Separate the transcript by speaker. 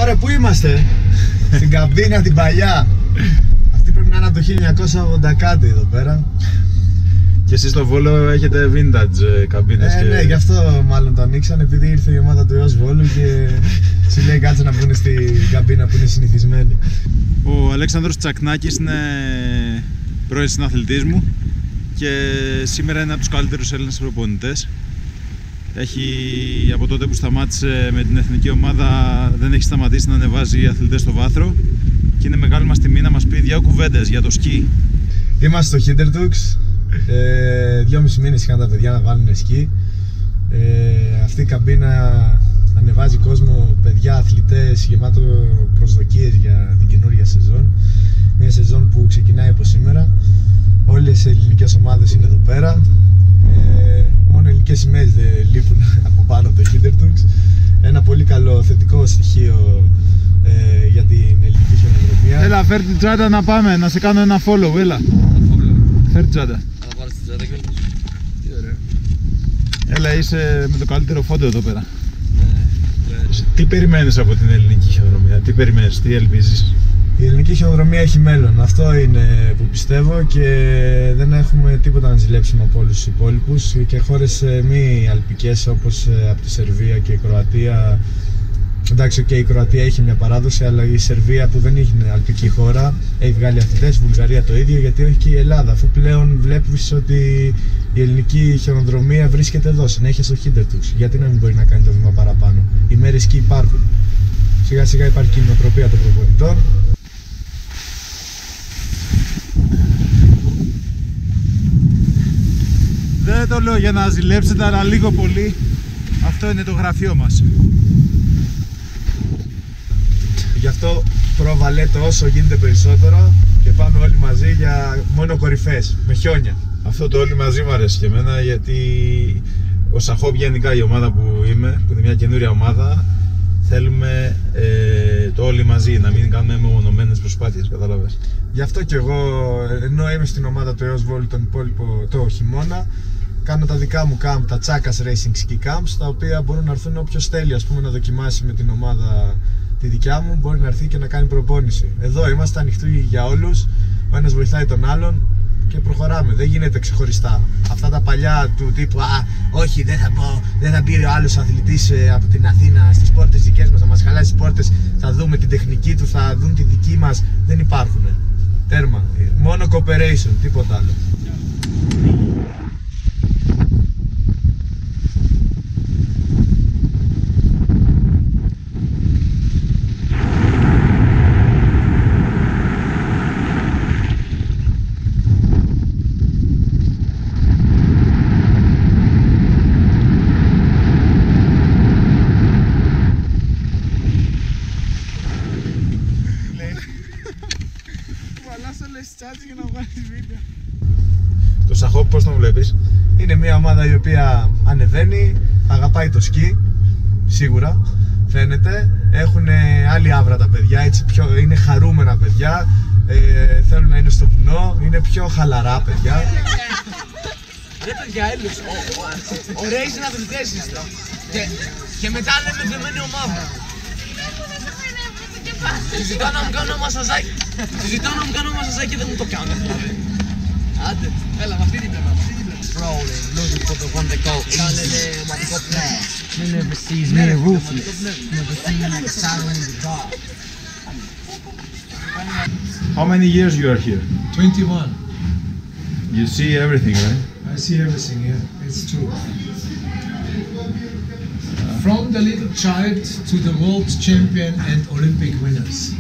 Speaker 1: τώρα που είμαστε? Στην καμπίνα την παλιά. Αυτή πρέπει να είναι από το 1980 κάτι εδώ πέρα.
Speaker 2: Και εσείς στο Βόλο έχετε vintage καμπίνες και...
Speaker 1: Ναι, γι' αυτό μάλλον το ανοίξαν, επειδή ήρθε η ομάδα του ΕΟΣ Βόλου και σου λέει κάτσε να μπουν στην καμπίνα που είναι συνηθισμένη.
Speaker 2: Ο Αλέξανδρος Τσακνάκης είναι πρώην συναθλητής μου και σήμερα είναι από τους καλύτερους Έλληνες προπονητές. Από τότε που σταμάτησε με την εθνική ομάδα δεν έχει σταματήσει να ανεβάζει αθλητές στο βάθρο και είναι μεγάλη μας τιμή να μας πει δύο κουβέντες για το σκι.
Speaker 1: Είμαστε στο Hintertux. 2,5 μήνες είχαν τα παιδιά να βάλουν σκι. Αυτή η καμπίνα ανεβάζει κόσμο, παιδιά, αθλητές, γεμάτο προσδοκίες για την καινούργια σεζόν. Μια σεζόν που ξεκινάει από σήμερα. Όλες οι ελληνικές ομάδες είναι εδώ πέρα. Μόνο ελληνικές σημαίες δεν λείπουν από πάνω από το Hintertux. Ένα πολύ καλό θετικό στοιχείο για την ελληνική χιονοδρομία.
Speaker 2: Έλα, φέρ την τσάντα να πάμε, να σε κάνω ένα follow, έλα. Φέρ την τσάντα.
Speaker 3: Τι ωραία.
Speaker 2: Έλα, είσαι με το καλύτερο φόντο εδώ πέρα. Τι περιμένεις από την ελληνική χιονοδρομία, τι περιμένεις, τι ελπίζεις?
Speaker 1: Η ελληνική χιονοδρομία έχει μέλλον, αυτό είναι που πιστεύω και δεν έχουμε τίποτα να ζηλέψουμε από όλους τους υπόλοιπους και χώρες μη αλπικές όπως από τη Σερβία και η Κροατία. Εντάξει, και η Κροατία έχει μια παράδοση, αλλά η Σερβία που δεν είναι αλπική χώρα έχει βγάλει αθλητές, η Βουλγαρία το ίδιο, γιατί όχι και η Ελλάδα, αφού πλέον βλέπεις ότι η ελληνική χιονοδρομία βρίσκεται εδώ, συνέχεια στο Hintertux. Γιατί να μην μπορεί να κάνει το βήμα παραπάνω? Οι μέρες σκι υπάρχουν. Σιγά σιγά υπάρχει και η νοοτροπία των προπονητών.
Speaker 2: Δεν το λέω για να ζηλέψετε, αλλά λίγο πολύ αυτό είναι το γραφείο μας.
Speaker 1: Γι' αυτό προβαλέτε όσο γίνεται περισσότερο και πάμε όλοι μαζί για μόνο κορυφές, με χιόνια.
Speaker 2: Αυτό το όλοι μαζί μου αρέσει και εμένα, γιατί ο Σαχόβ, γενικά η ομάδα που είμαι, που είναι μια καινούρια ομάδα, θέλουμε το όλοι μαζί, να μην κάνουμε μεμονωμένες προσπάθειες, κατάλαβες.
Speaker 1: Γι' αυτό και εγώ, ενώ είμαι στην ομάδα του ΕΟΣ Βόλου τον υπόλοιπο το χειμώνα, κάνω τα δικά μου camp, τα Τσάκας Racing Ski Camps, τα οποία μπορούν να έρθουν όποιος θέλει, ας πούμε, να δοκιμάσει με την ομάδα τη δικιά μου, μπορεί να έρθει και να κάνει προπόνηση. Εδώ είμαστε ανοιχτοί για όλους, ο ένας βοηθάει τον άλλον και προχωράμε, δεν γίνεται ξεχωριστά. Αυτά τα παλιά του τύπου όχι, δεν θα μπει ο άλλος αθλητής από την Αθήνα στις πόρτες δικές μας, να μας χαλάσει τις πόρτες, θα δούμε την τεχνική του, θα δουν τη δική μας, δεν υπάρχουν. Τέρμα, μόνο cooperation, τίποτα άλλο.
Speaker 2: Το Σαχόβ πώς τον βλέπεις?
Speaker 1: Είναι μια ομάδα η οποία ανεβαίνει, αγαπάει το σκι, σίγουρα, φαίνεται. Έχουν άλλη άβρα τα παιδιά, έτσι είναι χαρούμενα παιδιά, θέλουν να είναι στο βουνό, είναι πιο χαλαρά παιδιά.
Speaker 3: Ρε παιδιά, έλους, ωραίοι συναθλητές είστε. Και μετά λέμε δεμένη ομάδα. Του ζητάω να μου κάνω μασαζάκι. Και δεν μου το κάνω. Άντε, έλα με αυτή την πλευρά. Rolling, looking for the one that go. Κάνετε ομαδικό πνεύμα. Never sees me ruthless. Never seen like a shadow in the dark.
Speaker 2: How many years you are here?
Speaker 4: 21.
Speaker 2: You see everything, right?
Speaker 4: I see everything, yeah, it's true. From the little child to the world champion and Olympic winners.